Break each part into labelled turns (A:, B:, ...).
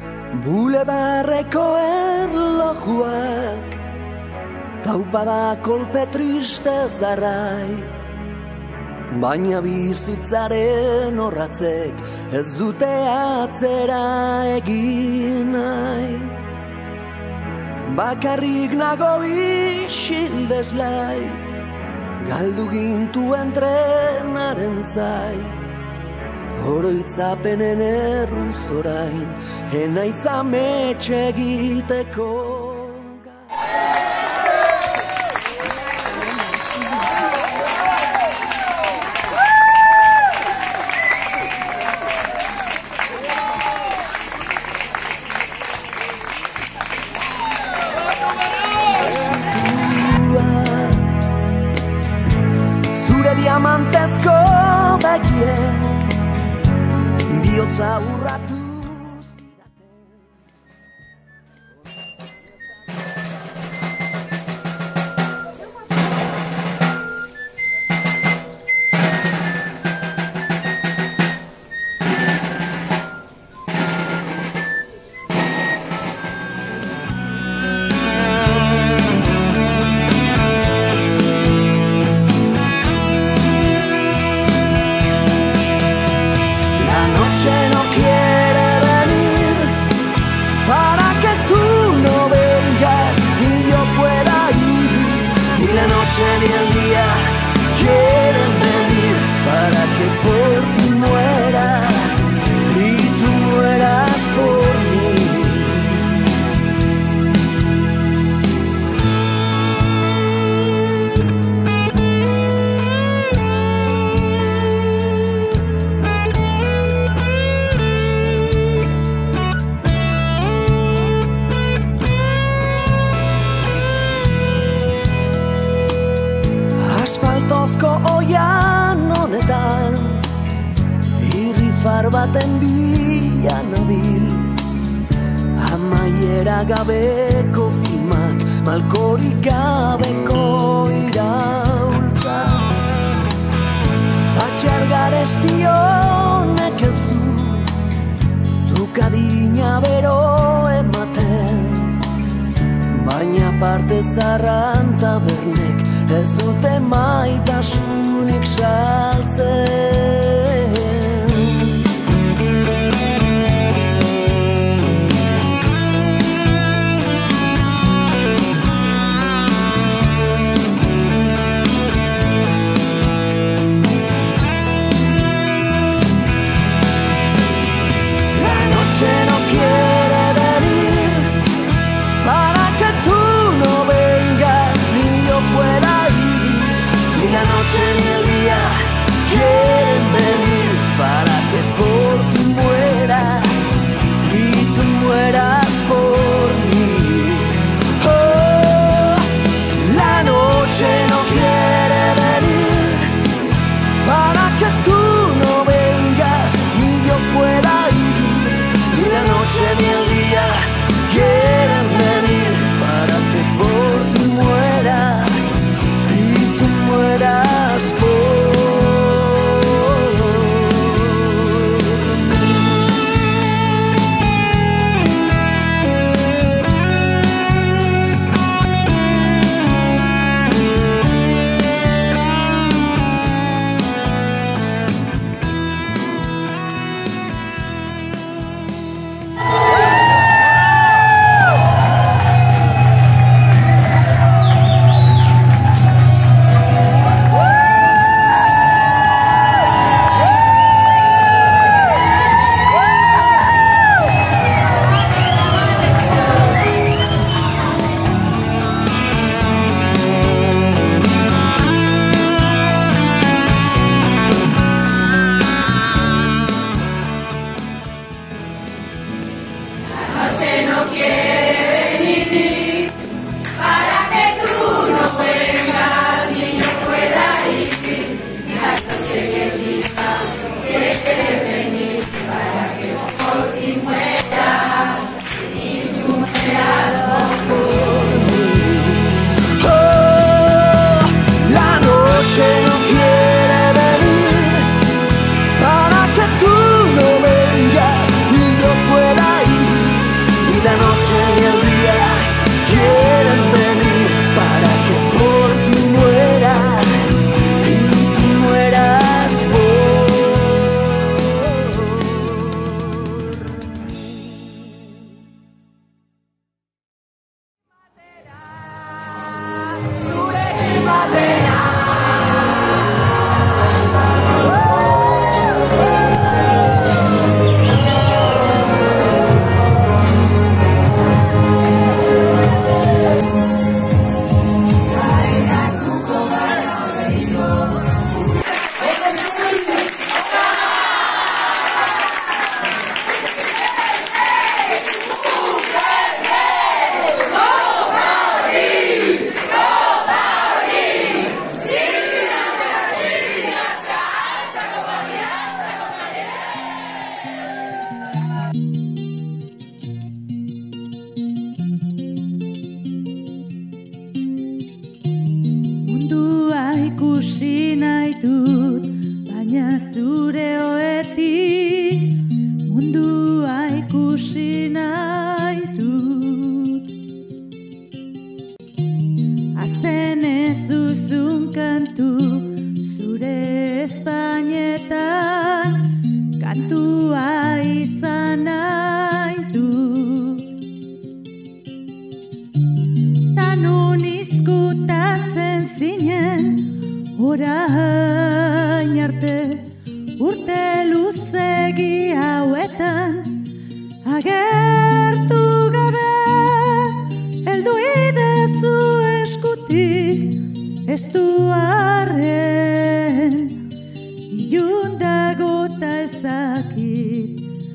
A: Bulebarreko erlojuak taupada kolpe tristez darrai, baina bizitzaren orratzek ez dute atzera egin nahi. Bakarrik nago isildeslai, galdu gintuen trenaren zai. Oroitzapenen erruz orain, enaiz ametxe egiteko. Zure diamantezko begiek bihotza urratu. Ni el día quieren venir para que por ti muera y tú mueras por mí. Asfaltozko oian honetan irrifar baten bila nabil, amaiera gabeko filmak, malkorik gabeko iraultza. Atxar garesti honek ez du zuk adina bero ematen, baina parte zarran tabernek ez dute maitasunik saltzen. La noche no quiere venir para que tú no vengas ni yo pueda. La noche ni el día quieren venir para que por ti muera y tú mueras por mí. Oh, la noche no quiere venir para que tú no vengas ni yo pueda ir. Ni la noche ni el día quieren venir para que por ti muera. Mueras por
B: baina zure oetik mundua ikusi nahi dut. Azten ez duzun kantu zure espainetan, kantua izan nahi dut. Tanun izkutatzen zinen orain arte, urte luzegi hauetan agertu gabe, heldu idezu eskutik ez du arren, ilun dago ta ezakit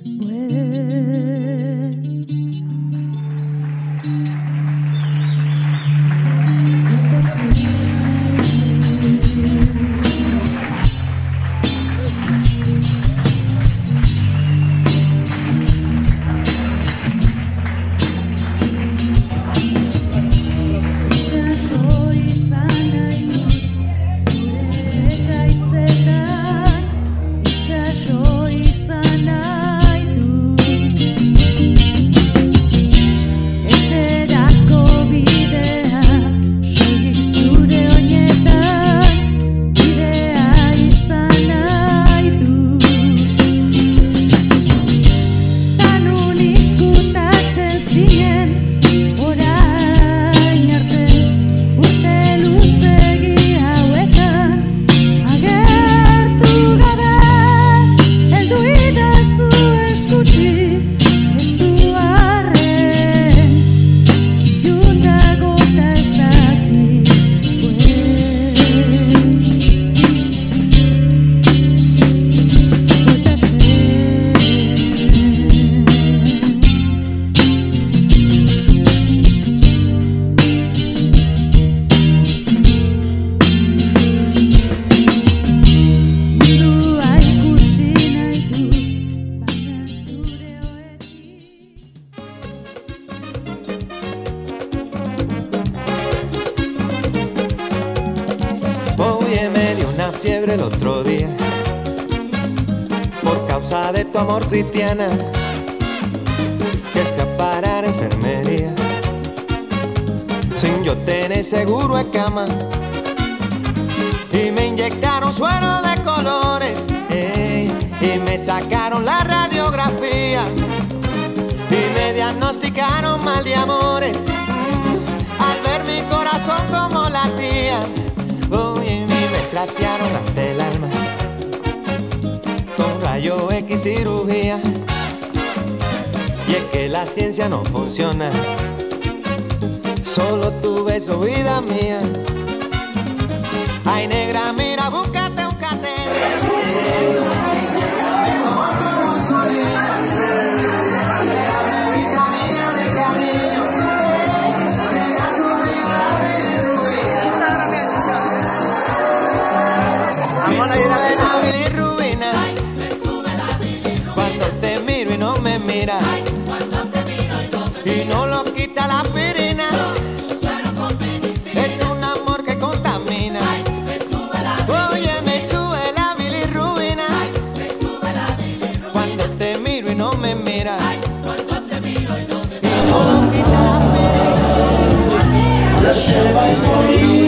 C: fiebre el otro día por causa de tu amor, cristiana, que fui a parar a enfermería sin yo tener seguro de cama, y me inyectaron suero de colores, y me sacaron la radiografía y me diagnosticaron mal de amores, al ver mi corazón como latía. Trastearon hasta el alma con rayo X cirugía, y es que la ciencia no funciona, solo tu beso, vida mía. Ay, negra, mira, búscate un y no lo quita la aspirina, es un amor que contamina. Oye, me sube la bilirrubina cuando te miro y no me miras, y no lo quita la aspirina.